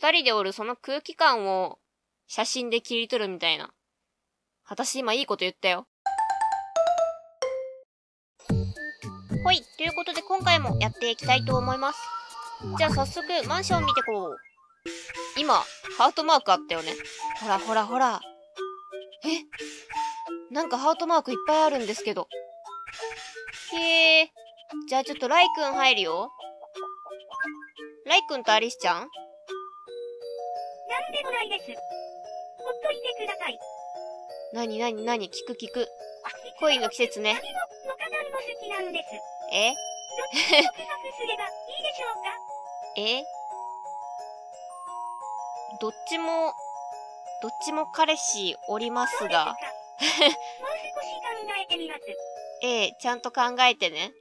二人でおるその空気感を写真で切り取るみたいな。私今いいこと言ったよ。ほい、ということで今回もやっていきたいと思います。じゃあ早速マンション見てこう。今、ハートマークあったよね。ほらほらほら。なんかハートマークいっぱいあるんですけど。へえ。じゃあちょっとライくん入るよ。ライくんとアリスちゃん？ なんでもないです。ほっといてください。 なに聞く。恋の季節ね。 旅も、モカさんも好きなんです。 えどっちに告白すればいいでしょうか？ えどっちも彼氏おりますが。 もう少し考えてみます。 ちゃんと考えてね。 幽霊なんて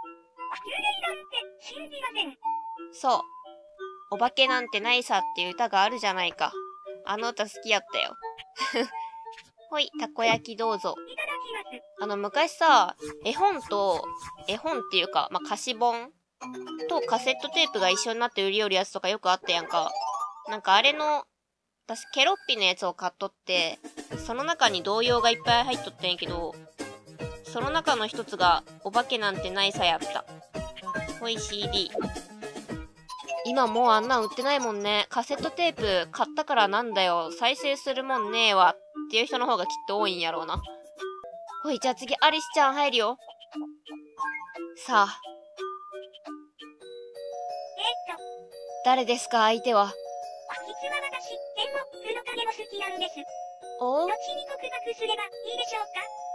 信じません。 そう。お化けなんてないさっていう歌があるじゃないか。あの歌好きやったよ。ほい、たこ焼きどうぞ。 いただきます。 昔さ、絵本っていうか、歌詞本とカセットテープが一緒になって売り寄るやつとかよくあったやんか。なんかあれの、私ケロッピのやつを買っとって、その中に童謡がいっぱい入っとったんやけど、その中の一つが、お化けなんてないさやった。ほい CD。今もうあんなん売ってないもんね。カセットテープ買ったからなんだよ。再生するもんねえわ。っていう人の方がきっと多いんやろうな。ほい、じゃあ次、アリスちゃん入るよ。さあ。誰ですか、相手は。 実は私、剣も黒影も好きなんです。 おう？ どっちに告白すればいいでしょうか？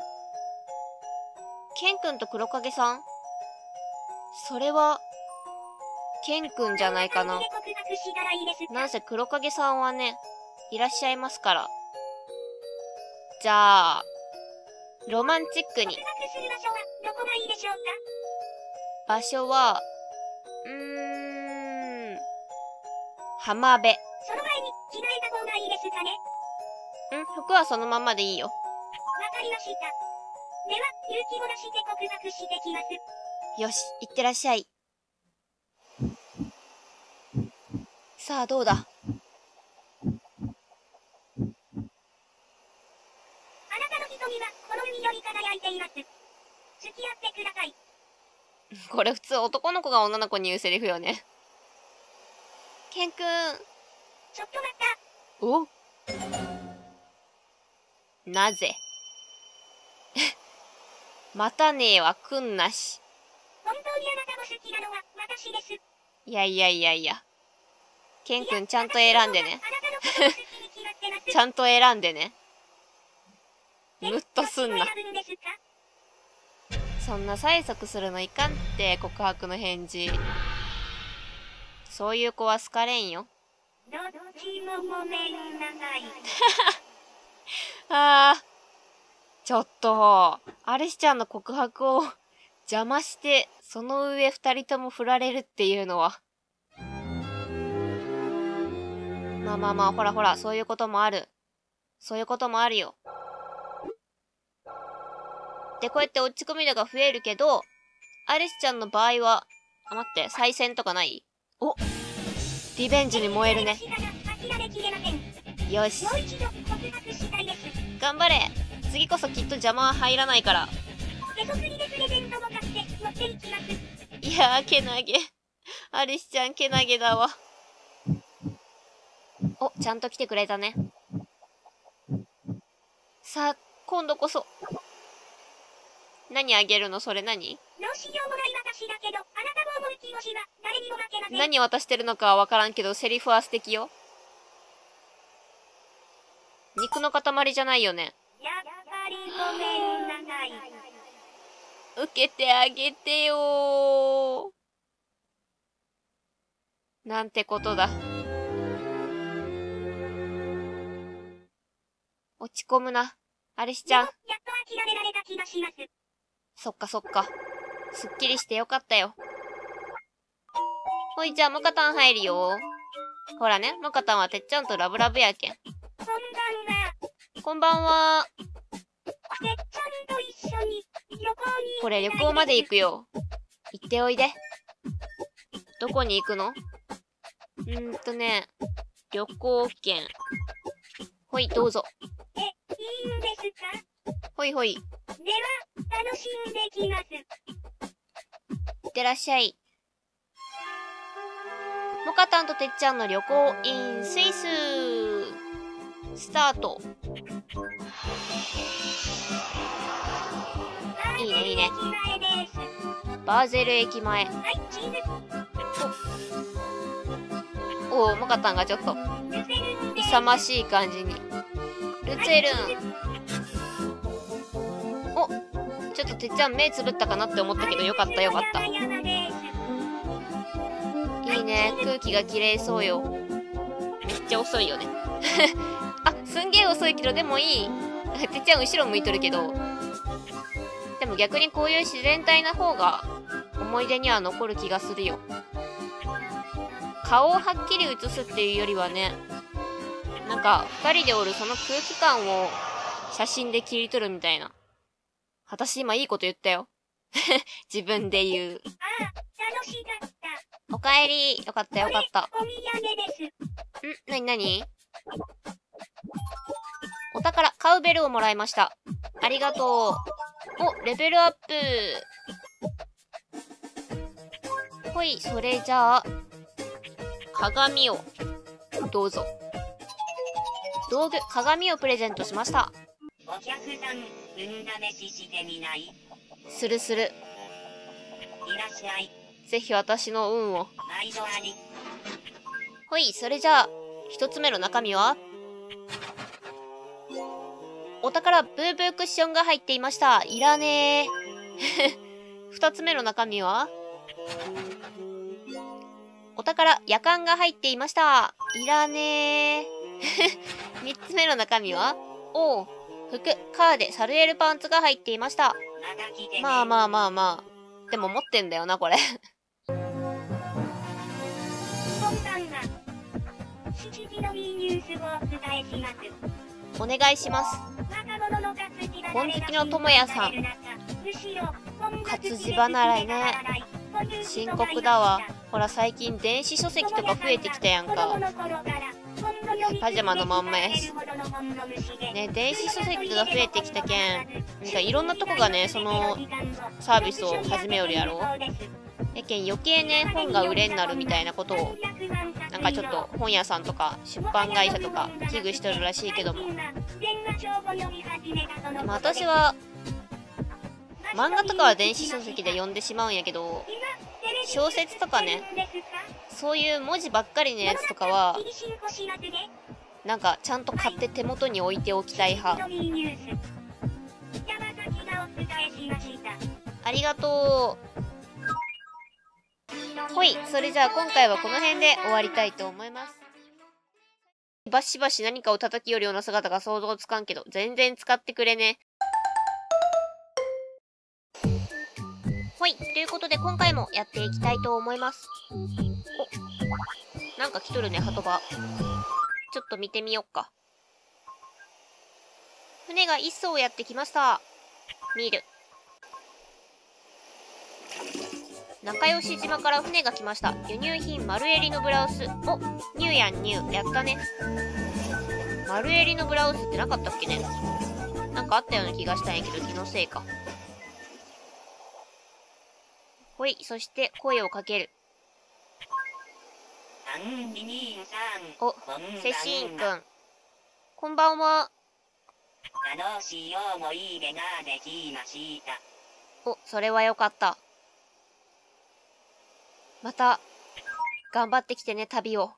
ケンくんと黒影さん？それは、ケンくんじゃないかな。なんせ黒影さんはね、いらっしゃいますから。じゃあ、ロマンチックに。 告白する場所はどこがいいでしょうか？ 場所は、浜辺。 その前に着替えた方がいいですかね？ 服はそのままでいいよ。 わかりました。では、勇気を出して告白してきます。 よし、いってらっしゃい。さあ、どうだ？ あなたの瞳はこの海より輝いています。付き合ってください。 これ普通男の子が女の子に言うセリフよね。ケンくん。 ちょっと待った。 お？なぜ？またねえはくんなし。 本当にあなたも好きなのは私です。 いや。ケンくんちゃんと選んでね。ちゃんと選んでね。ムッとすんな。そんな催促するのいかんって、告白の返事。そういう子は好かれんよ。 どっちもごめんなさい。 ちょっと、アリスちゃんの告白を邪魔して、その上二人とも振られるっていうのは。まあ、ほら、そういうこともある。そういうこともあるよ。で、こうやって落ち込み度が増えるけど、アリスちゃんの場合は、待って、再戦とかない？お！リベンジに燃えるね。よし。頑張れ！次こそきっと邪魔は入らないから。いやー、けなげ。アリスちゃんけなげだわ。お、ちゃんと来てくれたね。さあ、今度こそ。何あげるの？それ何？何渡してるのかはわからんけど、セリフは素敵よ。肉の塊じゃないよね。受けてあげてよー。なんてことだ。落ち込むな。アリスちゃん。そっか。すっきりしてよかったよ。ほい、じゃあ、モカタン入るよ。ほらね、モカタンはてっちゃんとラブラブやけん。こんばんは。これ旅行まで行くよ。行っておいで。どこに行くの？ 旅行券。ほい、どうぞ。 いいんですか？ ほいほい。 では、楽しんできます。 いってらっしゃい。モカタンとてっちゃんの旅行 in スイス。スタート。いいね、いいね。バーゼル駅前。 はい、チーズ。 おお、モカタンがちょっと、 ルセルンです。 勇ましい感じに。ルツェルン。お、ちょっとてっちゃん目つぶったかなって思ったけど、よかったよかった。いいね、空気が綺麗そうよ。めっちゃ遅いよね。あ、すんげえ遅いけど、でもいい。てっちゃん後ろ向いとるけど。でも逆にこういう自然体な方が思い出には残る気がするよ。顔をはっきり写すっていうよりはね、なんか二人でおるその空気感を写真で切り取るみたいな。私今いいこと言ったよ。自分で言う。 ああ、楽しかった。 おかえり。よかったよかった。 お土産です。 なになに？お宝、カウベルをもらいました。ありがとう。お、レベルアップ。ほい、それじゃあ、鏡を、どうぞ。道具、鏡をプレゼントしました。 お客さん、運試ししてみない？ するする。 いらっしゃい。 ぜひ私の運を。 毎度あり。 ほい、それじゃあ、一つ目の中身はお宝、ブーブークッションが入っていました。いらねー。二つ目の中身はお宝、夜間が入っていました。いらねー。三つ目の中身はおう、服、カーデ、サルエルパンツが入っていました。まあまあまあまあ。でも持ってんだよな、これ。 こんばんは。7時の B ニュースをお伝えします。 お願いします。本好きのともやさん。活字離れね。深刻だわ。ほら最近電子書籍とか増えてきたやんか。パジャマのまんまやし。ね、電子書籍が増えてきたけん。なんかいろんなとこがね、そのサービスを始めよるやろ。やけん余計ね、本が売れんなるみたいなことを、なんかちょっと本屋さんとか出版会社とか危惧しとるらしいけども。でも私は、漫画とかは電子書籍で読んでしまうんやけど、小説とかね、そういう文字ばっかりのやつとかは、なんかちゃんと買って手元に置いておきたい派。ありがとう。ほい、それじゃあ今回はこの辺で終わりたいと思います。バシバシ何かを叩きよるような姿が想像つかんけど、全然使ってくれね。ほい、ということで今回もやっていきたいと思います。お、なんか来とるね、鳩場。ちょっと見てみよっか。船が一艘やってきました。見る。仲良し島から船が来ました。輸入品丸襟のブラウス。お、ニューやんニュー。やったね。丸襟のブラウスってなかったっけね。なんかあったような気がしたんやけど、気のせいか。ほい、そして声をかける。お、セシーンくん。こんばんは。お、それはよかった。また、頑張ってきてね、旅を。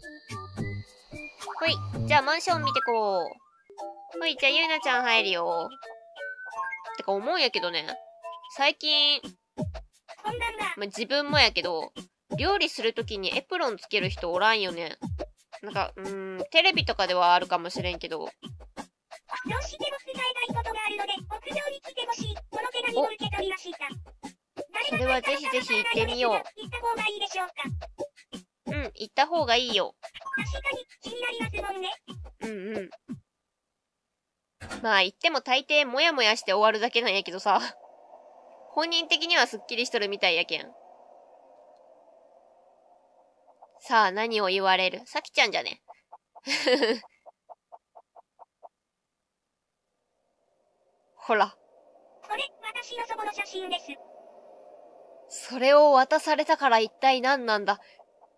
ほい、じゃあマンション見てこう。ほい、じゃあゆいなちゃん入るよ。てか思うんやけどね、最近、自分もやけど、料理するときにエプロンつける人おらんよね。なんか、テレビとかではあるかもしれんけど。 どうしても伝えたいことがあるので、屋上に来てほしい。この手紙を受け取りました。 それはぜひぜひ行ってみよう。 行った方がいいでしょうか。 うん、行った方がいいよ。 確かに気になりますもんね。 うんうん。まあ行っても大抵モヤモヤして終わるだけなんやけどさ。本人的にはスッキリしとるみたいやけん。さあ何を言われる？さきちゃんじゃね。 ほら。 これ、私の祖母の写真です。 それを渡されたから一体何なんだ。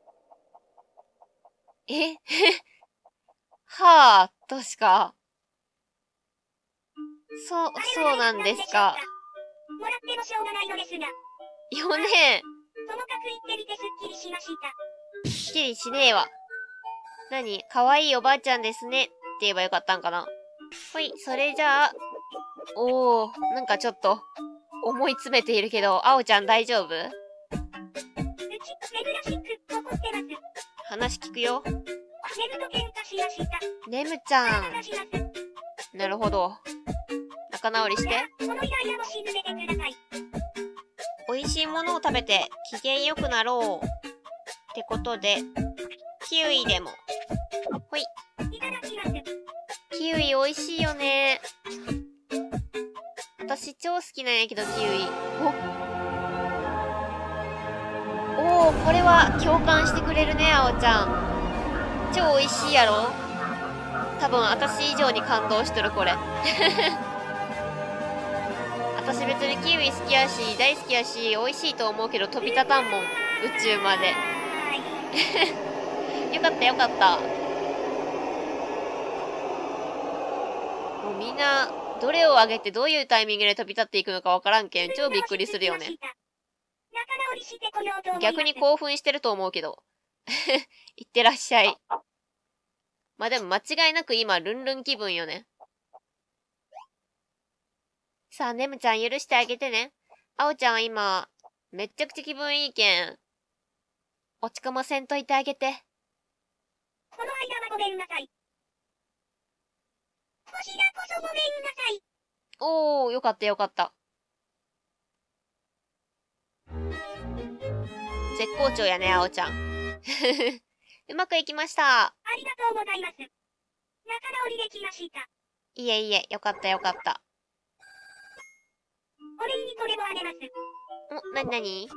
はあ、確か。そうなんですか。 もらってもしょうがないのですが。 よね。 ともかく言ってみてすっきりしました。 すっきりしねえわ。何？かわいいおばあちゃんですね。って言えばよかったんかな。ほい、それじゃあ。おー、なんかちょっと、思い詰めているけど、あおちゃん大丈夫？ うち、珍しく怒ってます。 話聞くよ。 ネムと喧嘩しました。 ネムちゃん。なるほど。仲直りして。 このイライラも沈めてください。 美味しいものを食べて機嫌よくなろう。ってことで、キウイでも。ほい。 いただきます。 キウイ美味しいよね。私超好きなんやけど、キウイ。おー、これは共感してくれるね、あおちゃん。超美味しいやろ？多分私以上に感動しとる、これ。私別にキウイ好きやし、大好きやし、美味しいと思うけど飛び立たんもん。宇宙まで。よかったよかった。もうみんな、どれをあげてどういうタイミングで飛び立っていくのかわからんけん、超びっくりするよね。逆に興奮してると思うけど。いってらっしゃい。まあでも間違いなく今、ルンルン気分よね。さあ、ネムちゃん許してあげてね。あおちゃんは今、めっちゃくちゃ気分いいけん。落ち込ませんといてあげて。 この間はごめんなさい。こちらこそごめんなさい。 おー、よかったよかった。絶好調やね、あおちゃん。うまくいきました。 ありがとうございます。仲直りできました。 いえいえ、よかったよかった。 お礼にこれもあげます。 なになに？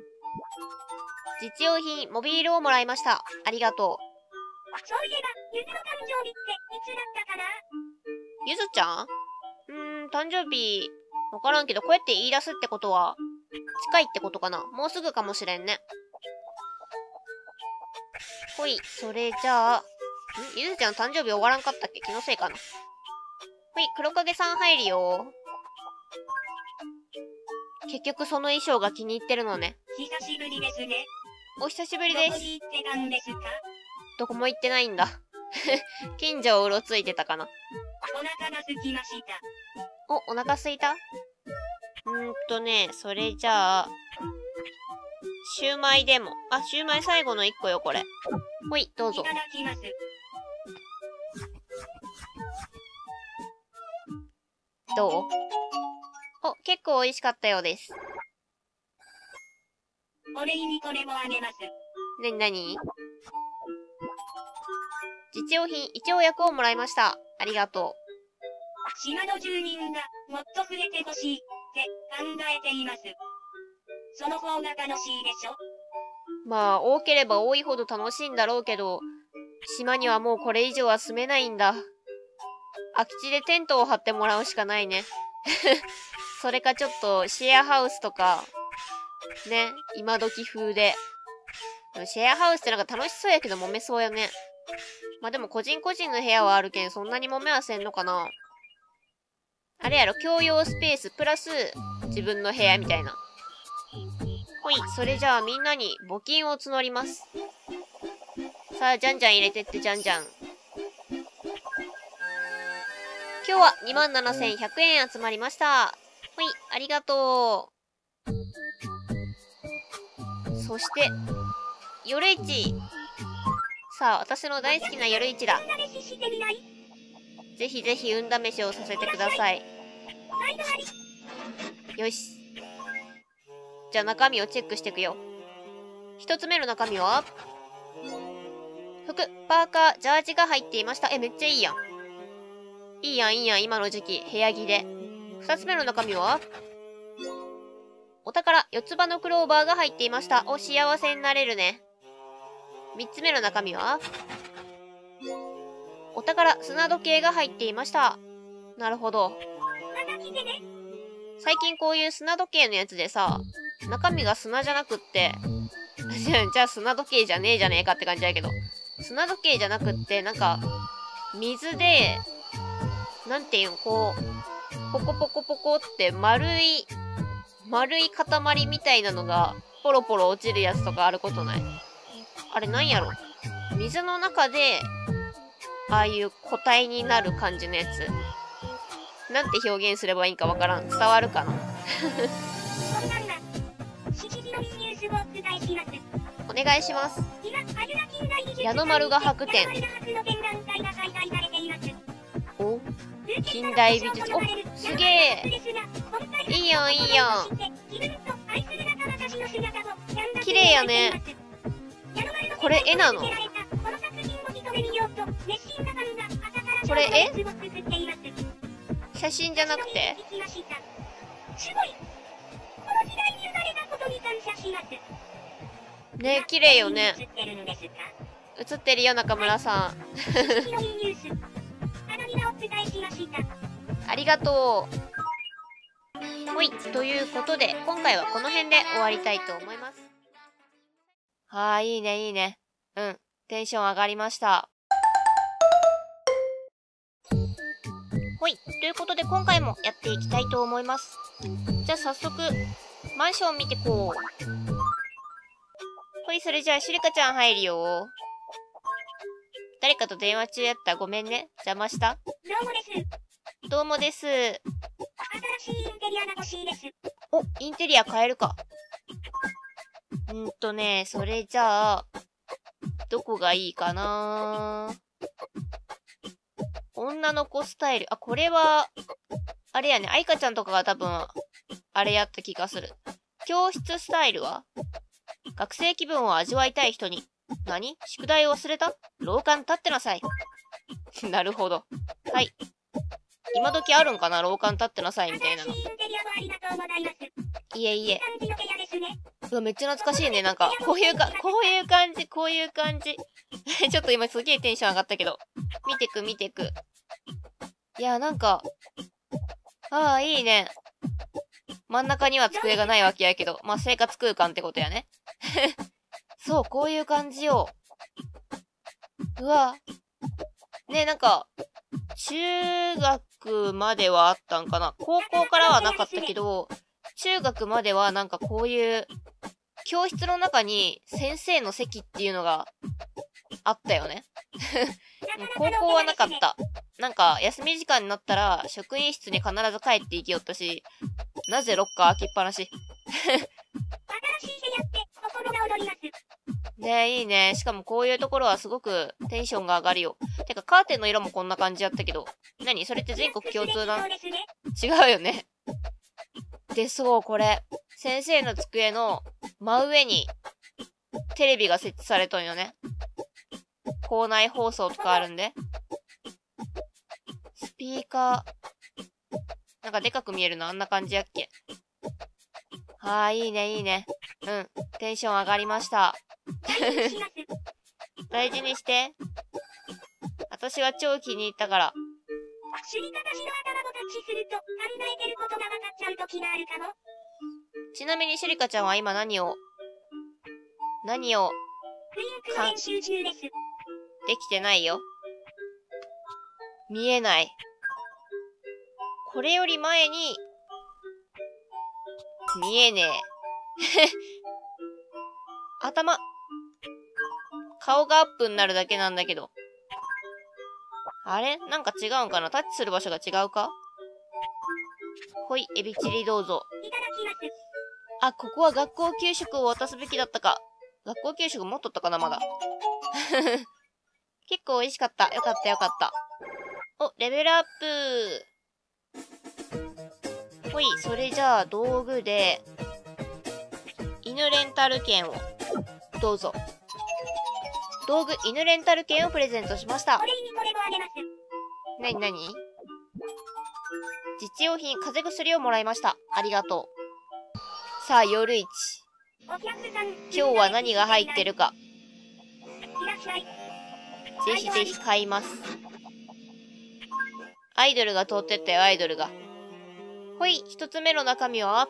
実用品、モビールをもらいました。ありがとう。 そういえば、ゆずの誕生日っていつだったかな？ ゆずちゃん？誕生日、わからんけど、こうやって言い出すってことは、近いってことかな？もうすぐかもしれんね。ほい、それじゃあ、ゆずちゃん誕生日終わらんかったっけ？気のせいかな。ほい、黒影さん入るよ。結局その衣装が気に入ってるのね。 久しぶりですね。 お久しぶりです。 どこに行ってたんですか？ どこも行ってないんだ。近所をうろついてたかな。 お腹が空きました。 お腹すいた？それじゃあ、シューマイでも。あ、シューマイ最後の1個よ、これ。ほい、どうぞ。 いただきます。 どう？結構美味しかったようです。 お礼にこれもあげます。 なに？実用品、胃腸薬をもらいました。ありがとう。 島の住人がもっと触れてほしいって考えています。その方が楽しいでしょ？ まあ、多ければ多いほど楽しいんだろうけど、島にはもうこれ以上は住めないんだ。空き地でテントを張ってもらうしかないね。それかちょっとシェアハウスとか、ね、今時風で。でもシェアハウスってなんか楽しそうやけど揉めそうやね。まあでも個人個人の部屋はあるけんそんなに揉めはせんのかな。あれやろ、共用スペースプラス自分の部屋みたいな。ほい、それじゃあみんなに募金を募ります。さあ、じゃんじゃん入れてってじゃんじゃん。今日は 27,100 円集まりました。ほい、ありがとう。そして、夜市。さあ、私の大好きな夜市だ。ぜひぜひ運試しをさせてください。よし。じゃあ中身をチェックしていくよ。一つ目の中身は服、パーカー、ジャージが入っていました。めっちゃいいやん。いいやん、いいやん、今の時期、部屋着で。二つ目の中身はお宝、四つ葉のクローバーが入っていました。幸せになれるね。三つ目の中身はお宝、砂時計が入っていました。なるほど。最近こういう砂時計のやつでさ、中身が砂じゃなくって、じゃあ砂時計じゃねえじゃねえかって感じだけど、砂時計じゃなくって、なんか、水で、なんていうん、こう、ポコポコポコって丸い塊みたいなのが、ポロポロ落ちるやつとかあることない？あれなんやろ？水の中で、ああいう固体になる感じのやつ。なんて表現すればいいかわからん。伝わるかな？お願いします。矢野丸が白展。お、近代美術。お、すげえ。いいやん、いいやん。綺麗やね。これ絵なの？これ絵？写真じゃなくて？ね、綺麗よね。映ってるよ、中村さん。ありがとう。ほい、ということで、今回はこの辺で終わりたいと思います。はあ、いいね、いいね。うん、テンション上がりました。ほい、ということで今回もやっていきたいと思います。じゃあ早速、マンション見てこう。ほい、それじゃあシリカちゃん入るよ。誰かと電話中やった。ごめんね。邪魔した？どうもです。新しいインテリアが欲しいです。 お、インテリア変えるか。それじゃあ、どこがいいかな？女の子スタイル。あ、これは、あれやね。愛花ちゃんとかが多分、あれやった気がする。教室スタイルは？学生気分を味わいたい人に。何？宿題を忘れた？廊下に立ってなさい。なるほど。はい。今時あるんかな？廊下に立ってなさいみたいなの。いえいえ。うわ、めっちゃ懐かしいね。なんか、こういう感じ。ちょっと今すげえテンション上がったけど。見てく。いや、なんか、ああ、いいね。真ん中には机がないわけやけど、まあ、生活空間ってことやね。そう、こういう感じよ。うわ。ね、なんか、中学まではあったんかな。高校からはなかったけど、中学まではなんかこういう、教室の中に先生の席っていうのがあったよね。高校はなかった。なんか、休み時間になったら、職員室に必ず帰って行きよったし、なぜロッカー開きっぱなし。ねえ、いいね。しかもこういうところはすごくテンションが上がるよ。てか、カーテンの色もこんな感じやったけど。何？それって全国共通な？違うよね。で、そう、これ。先生の机の真上にテレビが設置されとんよね。校内放送とかあるんで。スピーカー。なんかでかく見えるのあんな感じやっけ。はあ、いいね。うん。テンション上がりました。大事にして。私は超気に入ったから。ちなみにシュリカちゃんは今何をできてないよ。見えない。これより前に、見えねえ。顔がアップになるだけなんだけど。あれ？なんか違うんかな？タッチする場所が違うか？ほい、エビチリどうぞ。あ、ここは学校給食を渡すべきだったか。学校給食持っとったかな、まだ。結構美味しかった。よかった。お、レベルアップ。ほい、それじゃあ道具で、犬レンタル券を、どうぞ。道具、犬レンタル券をプレゼントしました。なに実用品、風邪薬をもらいました。ありがとう。さあ、夜市。今日は何が入ってるか。ぜひ買います。 アイドルが通ってったよ、アイドルが。ほい、一つ目の中身は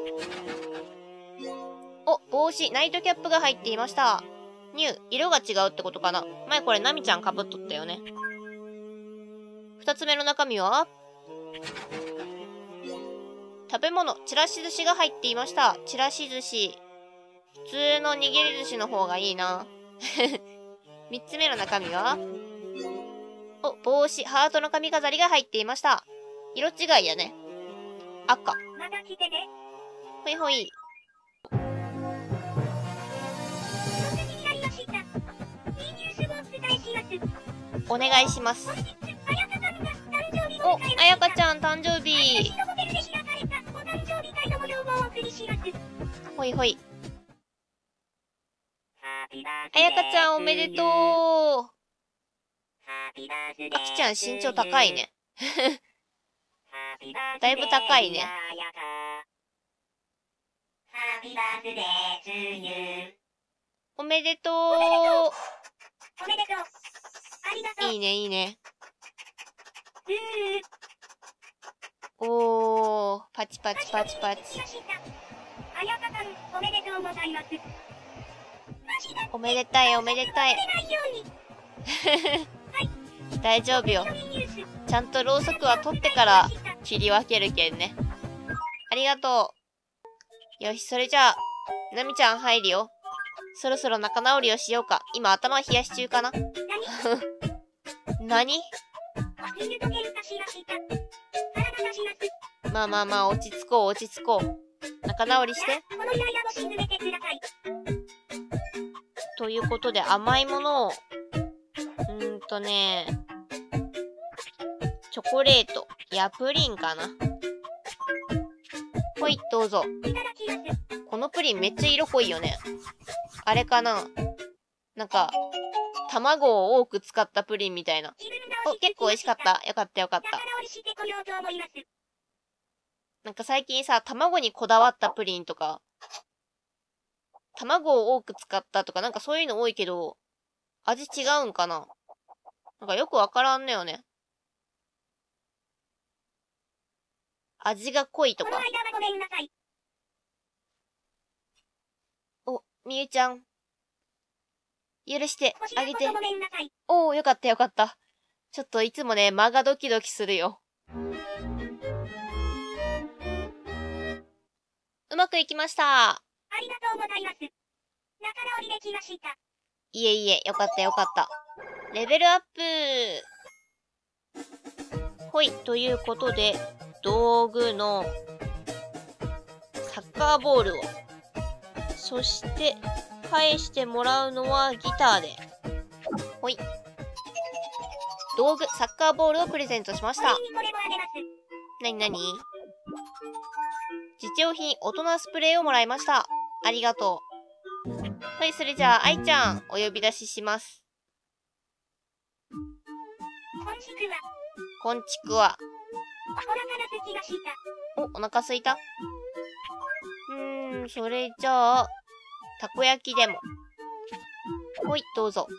お、帽子、ナイトキャップが入っていました。ニュー、色が違うってことかな。前これナミちゃん被っとったよね。二つ目の中身は食べ物、ちらし寿司が入っていました。ちらし寿司。普通の握り寿司の方がいいな。三つ目の中身はお、帽子、ハートの髪飾りが入っていました。色違いやね。赤。 また来てね。 ほいほい。お願いします。お、あやかちゃん誕生日。ほいほい。あやかちゃんおめでとう。あきちゃん身長高いね。だいぶ高いね。おめでとう。 おめでとう。ありがとう。 いいね、いいね。おー、パチパチパチパチ。 あやかさん、おめでとうございます。 おめでたい、おめでたい。大丈夫よ。ちゃんとろうそくは取ってから切り分けるけんね。ありがとう。よし、それじゃあ、なみちゃん入るよ。そろそろ仲直りをしようか。今頭冷やし中かな。何？まあまあまあ、落ち着こう、落ち着こう。仲直りして。ということで、甘いものを、チョコレート、やプリンかな。ほい、どうぞ。このプリンめっちゃ色濃いよね。あれかな？なんか、卵を多く使ったプリンみたいな。お、結構美味しかった。よかったよかった。なんか最近さ、卵にこだわったプリンとか、卵を多く使ったとか、なんかそういうの多いけど、味違うんかな？なんかよくわからんのよね。味が濃いとか。お、みゆちゃん。許してあげて。おー、よかったよかった。ちょっといつもね、間がドキドキするよ。うまくいきました。 ありがとうございます。仲直りできました。 いえいえ、よかったよかった。レベルアップ。ほい、ということで、道具のサッカーボールを。そして、返してもらうのはギターで。ほい。道具、サッカーボールをプレゼントしました。なになに？実用品、大人スプレーをもらいました。ありがとう。はい、それじゃあ、愛ちゃん、お呼び出しします。こんちくわ。お、お腹すいた？それじゃあ、たこ焼きでも。ほい、どうぞ。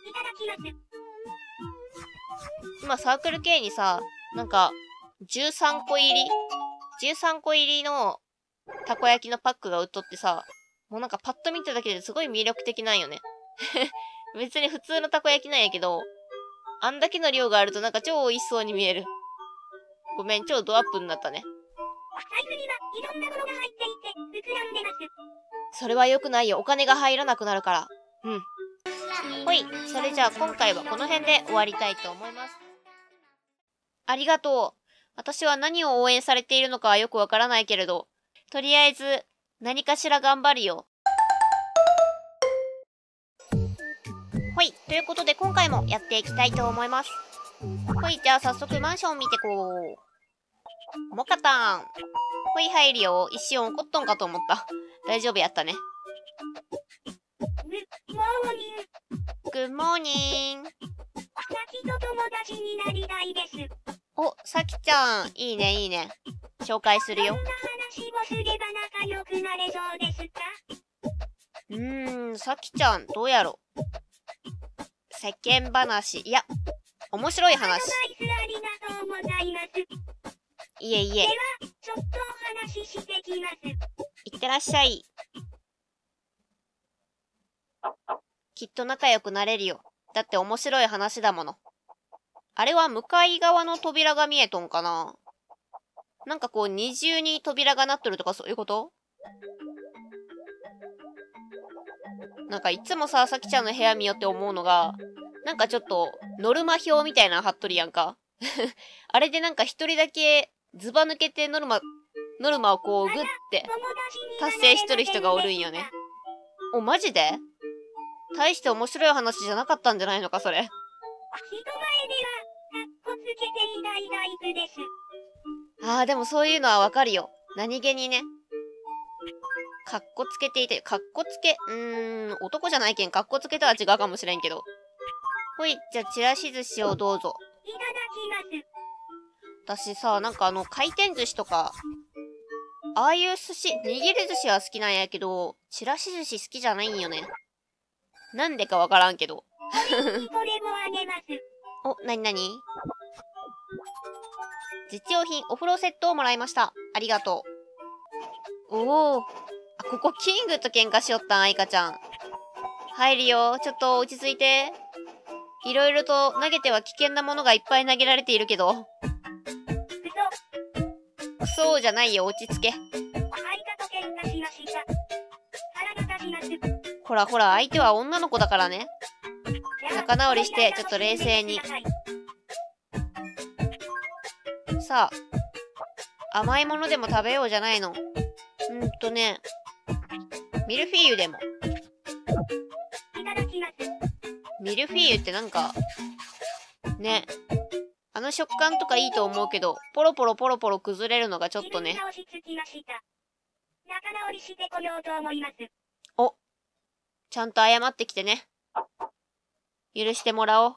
今、サークル系にさ、なんか、13個入りのたこ焼きのパックが売っとってさ、もうなんかパッと見ただけですごい魅力的なんよね。別に普通のたこ焼きなんやけど、あんだけの量があるとなんか超美味しそうに見える。ごめん、超ドアップになったね。 財布にはいろんなものが入っていて、膨らんでます。 それは良くないよ。お金が入らなくなるから。ほい。それじゃあ今回はこの辺で終わりたいと思います。ありがとう。私は何を応援されているのかはよくわからないけれど、とりあえず何かしら頑張るよ。ほい。ということで今回もやっていきたいと思います。ほい。じゃあ早速マンション見てこう。もかたん。ほい、入るよ。一瞬怒っとんかと思った。大丈夫やったね。グッモーニング。 さきと友達になりたいです。 お、さきちゃん。いいね、いいね。紹介するよ。 どんな話をすれば仲良くなれそうですか？ さきちゃん、どうやろ。世間話。いや、面白い話。 アドバイスありがとうごございます。 いえいえ。 では、ちょっとお話ししてきます。 いってらっしゃい。きっと仲良くなれるよ。だって面白い話だもの。あれは向かい側の扉が見えとんかな？なんかこう二重に扉がなっとるとかそういうこと？なんかいつもさ、さきちゃんの部屋見よって思うのが、なんかちょっとノルマ表みたいなの貼っとるやんか。あれでなんか一人だけズバ抜けてノルマをこうグッて達成しとる人がおるんよね。お、マジで？大して面白い話じゃなかったんじゃないのか、それ。 人前では、かっこつけていないタイプです。 あー、でもそういうのはわかるよ。何気にね。かっこつけていて、かっこつけ、男じゃないけん、かっこつけとは違うかもしれんけど。ほい、じゃあ、ちらし寿司をどうぞ。 いただきます。 私さ、なんか回転寿司とか、ああいう寿司、握り寿司は好きなんやけど、ちらし寿司好きじゃないんよね。なんでかわからんけど。 これもあげます。 お、なになに？実用品、お風呂セットをもらいました。ありがとう。おお。あ、ここキングと喧嘩しよったん、愛花ちゃん。入るよ。ちょっと落ち着いて。いろいろと投げては危険なものがいっぱい投げられているけど。そうじゃないよ、落ち着け。ほらほら、相手は女の子だからね。仲直りして、ちょっと冷静に。さあ、甘いものでも食べようじゃないの。ミルフィーユでも。ミルフィーユってなんか、ね。あの食感とかいいと思うけど、ポロポロ崩れるのがちょっとね。 仲直りしてこようと思います。 お、ちゃんと謝ってきてね。許してもらおう。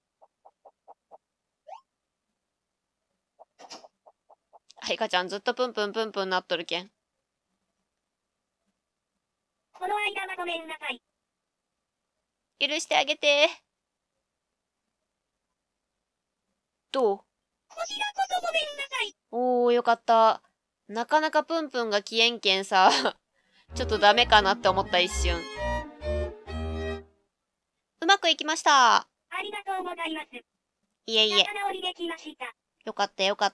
はいかちゃんずっとプンプンなっとるけん。 この間はごめんなさい。 許してあげて。どう？ こちらこそごめんなさい。 おー、よかった。なかなかプンプンが消えんけんさ、ちょっとダメかなって思った一瞬。うまくいきました。 ありがとうございます。 いえいえ。 仲直りできました。 よかったよかった。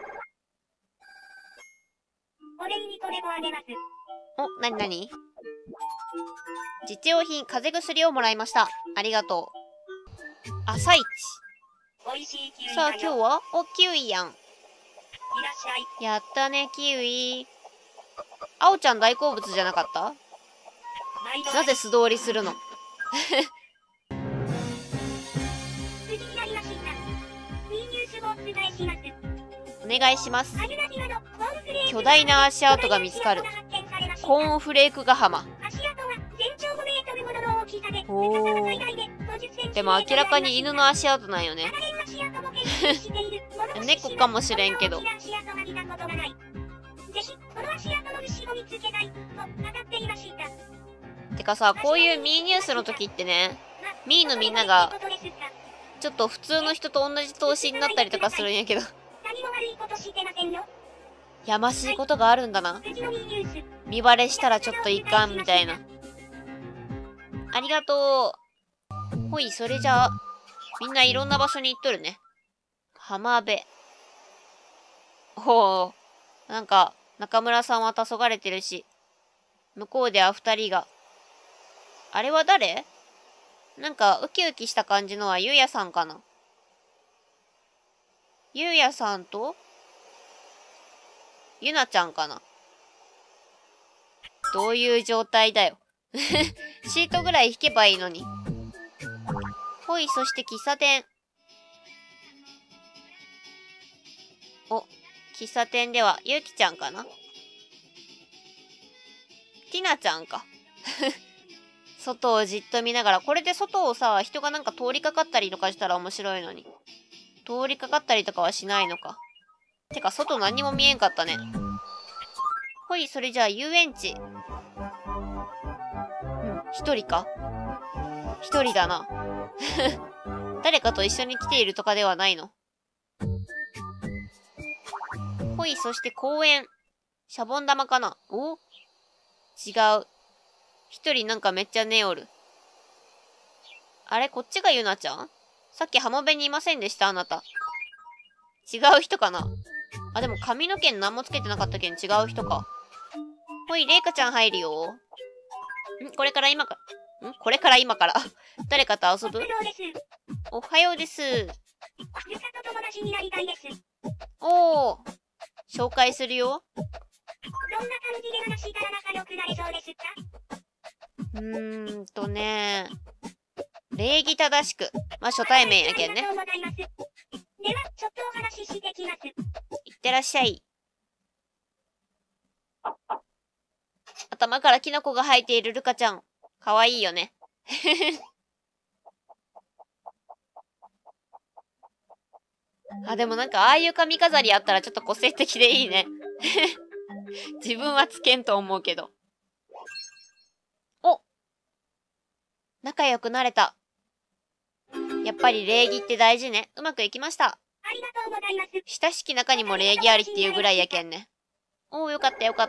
お礼にこれもあげます。 お、なになに？実用品、風邪薬をもらいました。ありがとう。朝一。 おいしいキウイだよ。 さあ今日はお、キウイやん。 いらっしゃい。 やったね、キウイ。あおちゃん大好物じゃなかった？なぜ素通りするの？お願いします。巨大な足跡が見つかる。コーンフレークヶ浜。おー。でも明らかに犬の足跡なんよね。猫かもしれんけど。てかさ、こういうミーニュースの時ってね、ミーのみんなが、ちょっと普通の人と同じ投資になったりとかするんやけど。やましいことがあるんだな。見バレしたらちょっといかんみたいな。ありがとう。ほい、それじゃあ、みんないろんな場所に行っとるね。浜辺。ほう。なんか、中村さんは黄昏てるし、向こうでは二人が。あれは誰？なんか、ウキウキした感じのはゆうやさんかな。ゆうやさんと、ゆなちゃんかな。どういう状態だよ。シートぐらい引けばいいのに。ほい、そして喫茶店。お、喫茶店ではゆうきちゃんかな。ティナちゃんか。外をじっと見ながら、これで外をさ、人がなんか通りかかったりとかしたら面白いのに。通りかかったりとかはしないのか。てか、外何も見えんかったね。ほい、それじゃあ遊園地。一人か？一人だな。誰かと一緒に来ているとかではないの？ ほい、そして公園。シャボン玉かな？お？違う。一人なんかめっちゃ寝おる。あれこっちがゆなちゃん？さっき浜辺にいませんでしたあなた。違う人かな？あ、でも髪の毛に何もつけてなかったけん違う人か。ほい、れいかちゃん入るよ。これから今から誰かと遊ぶ？おはようです。おー。紹介するよ。 どんな感じで話したら仲良くなれそうですか？ 礼儀正しく。まあ、初対面やけんね。 では、ちょっとお話ししてきます。 いってらっしゃい。頭からキノコが生えているルカちゃん。かわいいよね。あ、でもなんかああいう髪飾りあったらちょっと個性的でいいね。自分はつけんと思うけど。お！仲良くなれた。やっぱり礼儀って大事ね。うまくいきました。 ありがとうございます。 親しき中にも礼儀ありっていうぐらいやけんね。おー、よかったよかった。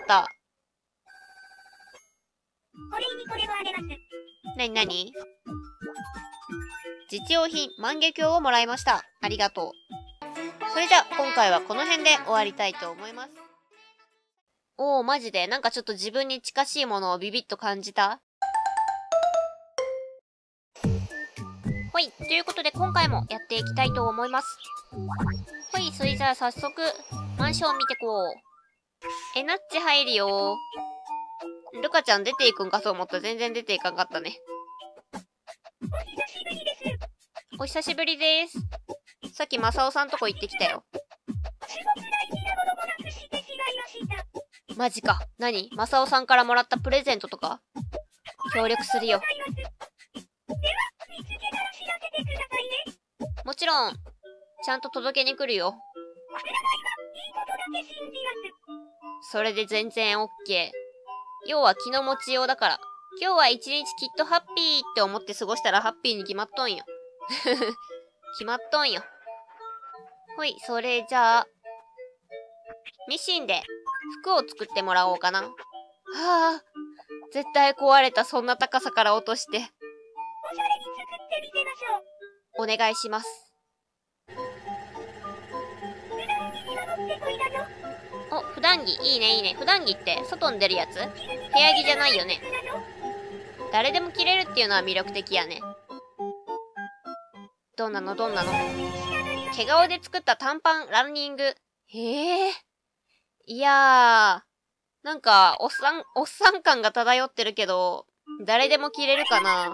お礼にこれをあげます。 なに実用品、万華鏡をもらいました。ありがとう。それじゃあ、今回はこの辺で終わりたいと思います。おー、マジでなんかちょっと自分に近しいものをビビッと感じた？ほい、ということで今回もやっていきたいと思います。ほい、それじゃあ早速、マンション見てこう。ナッチ入るよ。ルカちゃん出ていくんかと思ったら全然出ていかんかったね。お久しぶりです。さっきマサオさんとこ行ってきたよ。マジか。何？マサオさんからもらったプレゼントとか？協力するよ。もちろん、ちゃんと届けに来るよ。それで全然 OK。要は気の持ちようだから。今日は一日きっとハッピーって思って過ごしたらハッピーに決まっとんよ。決まっとんよ。ほい、それじゃあ、ミシンで服を作ってもらおうかな。はあ、絶対壊れたそんな高さから落として。お願いします。お、普段着いいねいいね。普段着って外に出るやつ？部屋着じゃないよね。誰でも着れるっていうのは魅力的やね。どんなの？毛皮で作った短パンランニング。へえ。いやー、なんかおっさん感が漂ってるけど、誰でも着れるかな？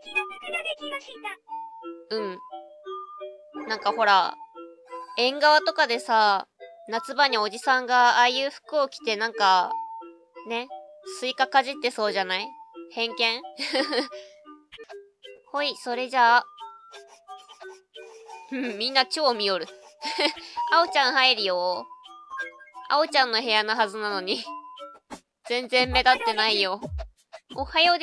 うん。なんかほら、縁側とかでさ、夏場におじさんがああいう服を着てなんか、ね、スイカかじってそうじゃない？偏見？ほい、それじゃあ。みんな超見よる。あおちゃん入るよ。あおちゃんの部屋のはずなのに。全然目立ってないよ。おはようです。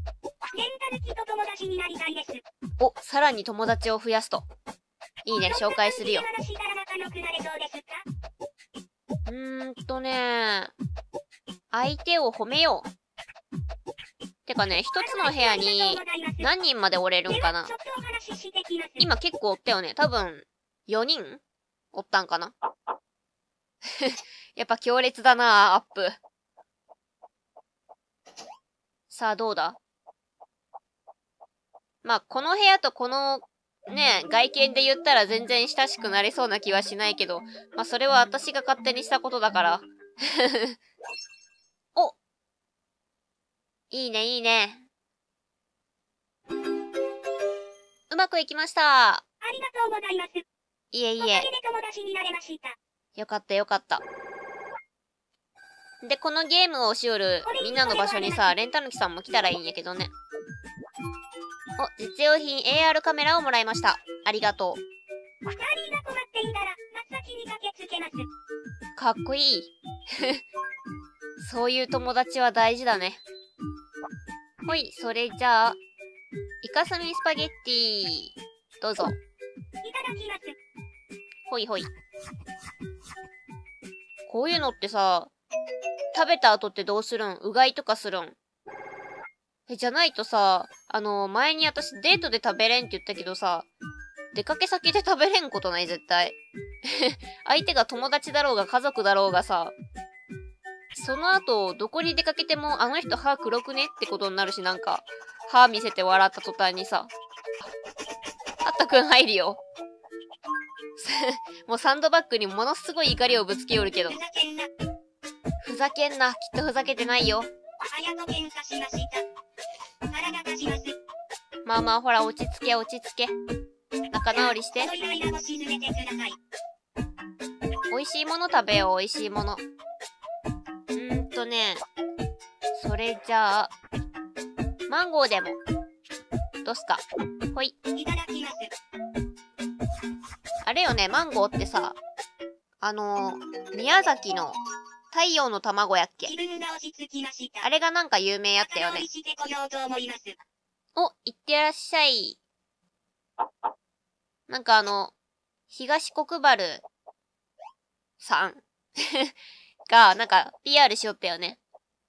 お、さらに友達を増やすと。いいね、紹介するよ。相手を褒めよう。てかね、一つの部屋に何人までおれるんかな？今結構おったよね。多分、4人おったんかな？やっぱ強烈だなアップ。さあ、どうだ？まあ、この部屋とこの、ね、外見で言ったら全然親しくなれそうな気はしないけど、まあ、それは私が勝手にしたことだから。お！いいね、いいね。うまくいきました。 ありがとうございます。 いえいえ。 おかげで友達になれました。 よかったよかった。で、このゲームをしよるみんなの場所にさ、レンタヌキさんも来たらいいんやけどね。お、実用品 AR カメラをもらいました。ありがとう。 チャーリーが困っていたら、真っ先に駆けつけます。 かっこいい。そういう友達は大事だね。ほい、それじゃあ、イカスミスパゲッティ。どうぞ。 いただきます。 ほいほい。 こういうのってさ、食べた後ってどうするん？うがいとかするん？じゃないとさ、前に私デートで食べれんって言ったけどさ、出かけ先で食べれんことない絶対。相手が友達だろうが家族だろうがさ、その後、どこに出かけてもあの人歯黒くねってことになるし、なんか、歯見せて笑った途端にさ、あったくん入るよ。もうサンドバッグにものすごい怒りをぶつけよるけど。ふざけんな。きっとふざけてないよ。まあまあほら、落ち着け落ち着け。仲直りして。美味しいもの食べよう、美味しいもの。それじゃあ、マンゴーでも。どうすか？ほい。 いただきます。 あれよね、マンゴーってさ、宮崎の太陽の卵やっけ？ 気分が落ち着きました。 あれがなんか有名やったよね。お、いってらっしゃい。なんか東国原さんが、なんか PR しよったよね。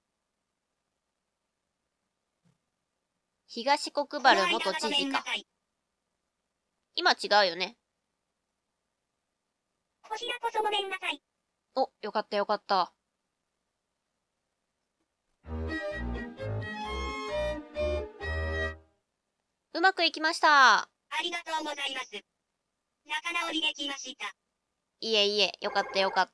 東国原元知事か。今違うよね。 こちらこそごめんなさい。 お、よかったよかった。うまくいきました。 ありがとうございます。仲直りできました。 いえいえ、よかったよかった。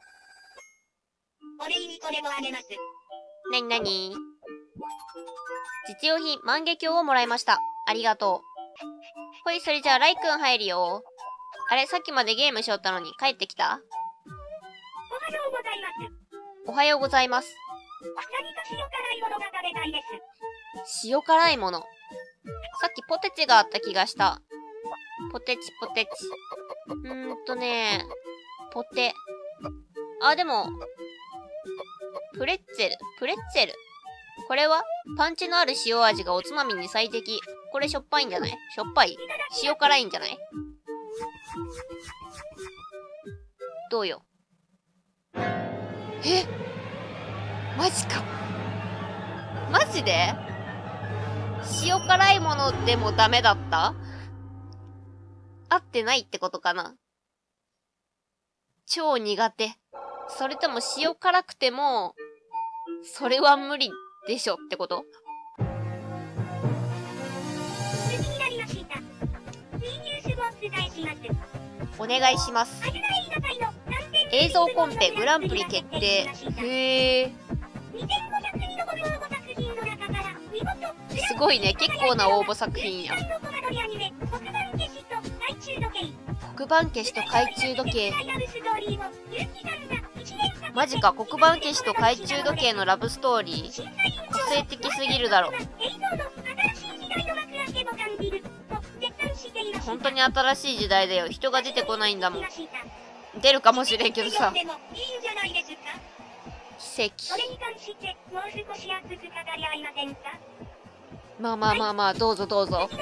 お礼にこれもあげます。 なになに？実用品、万華鏡をもらいました。ありがとう。ほい、それじゃあ、ライくん入るよ。あれ、さっきまでゲームしよったのに帰ってきた？ おはようございます。 おはようございます。 何か塩辛いものが食べたいです。 塩辛いもの。さっきポテチがあった気がした。ポテチポテチ。ポテ。あ、でも、プレッツェル。プレッツェル。これはパンチのある塩味がおつまみに最適。これしょっぱいんじゃない？しょっぱい？塩辛いんじゃない？どうよ。え？マジか。マジで？塩辛いものでもダメだった？合ってないってことかな？超苦手。それとも塩辛くても、それは無理でしょってこと？お願いします。映像コンペグランプリ決定。へー。すごいね。結構な応募作品や。黒板消しと懐中時計。マジか、黒板消しと懐中時計のラブストーリー。個性的すぎるだろ。本当に新しい時代だよ。人が出てこないんだもん。出るかもしれんけどさ。奇跡。まあまあまあまあ、どうぞどうぞ。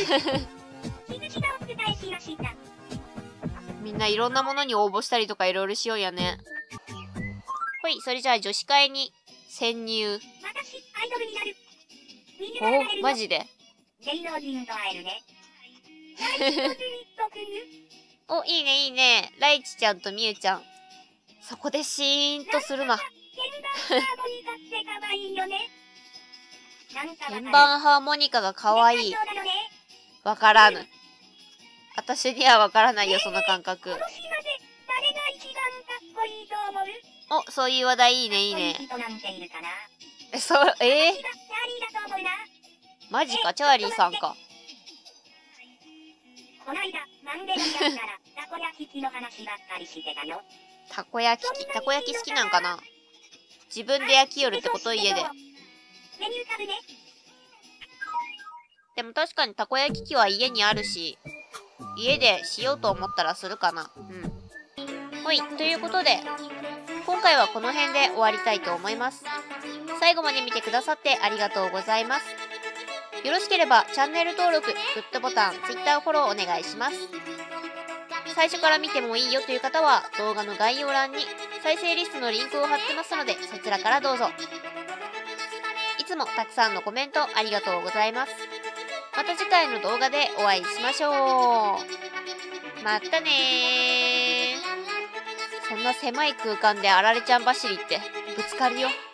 みんないろんなものに応募したりとかいろいろしようやね。ほい、それじゃあ女子会に潜入。お、マジで。お、いいねいいね。ライチちゃんとみゆちゃん。そこでシーンとするな。鍵盤ハーモニカが可愛い。わからぬ。私にはわからないよ、その感覚。お、そういう話題いいねいいね。マジか、チャーリーさんか。 こないだ、マンデリアからたこ焼き器の話ばっかりしてたよ。 たこ焼き器、たこ焼き好きなんかな？自分で焼きよるってこと家で。でも確かにたこ焼き器は家にあるし、家でしようと思ったらするかな。うん。ほい、ということで、今回はこの辺で終わりたいと思います。最後まで見てくださってありがとうございます。よろしければチャンネル登録、グッドボタン、Twitter フォローお願いします。 最初から見てもいいよという方は動画の概要欄に再生リストのリンクを貼ってますので、そちらからどうぞ。いつもたくさんのコメントありがとうございます。また次回の動画でお会いしましょう。またねー。そんな狭い空間であられちゃん走りってぶつかるよ。